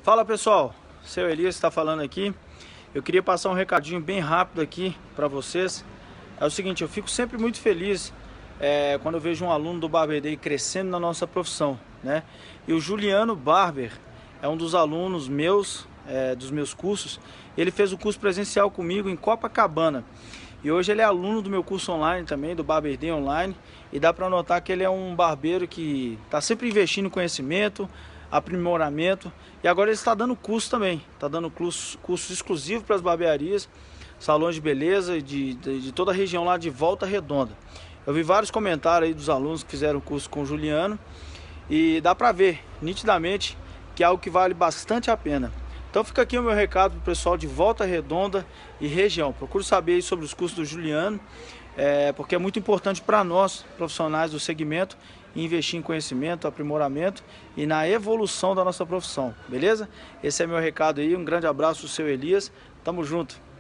Fala pessoal, seu Elias está falando aqui. Eu queria passar um recadinho bem rápido aqui para vocês. É o seguinte, eu fico sempre muito feliz quando eu vejo um aluno do Barber Day crescendo na nossa profissão, né? E o Juliano Barber é um dos alunos meus, dos meus cursos. Ele fez o curso presencial comigo em Copacabana. E hoje ele é aluno do meu curso online também, do Barber Day Online. E dá para notar que ele é um barbeiro que está sempre investindo em conhecimento, aprimoramento. E agora ele está dando curso também. Está dando curso exclusivo para as barbearias, salões de beleza de toda a região lá de Volta Redonda. Eu vi vários comentários aí dos alunos que fizeram o curso com o Juliano. E dá para ver nitidamente que é algo que vale bastante a pena. Então fica aqui o meu recado para o pessoal de Volta Redonda e região. Procure saber sobre os cursos do Juliano, porque é muito importante para nós, profissionais do segmento, investir em conhecimento, aprimoramento e na evolução da nossa profissão, beleza? Esse é meu recado aí, um grande abraço do seu Elias, tamo junto!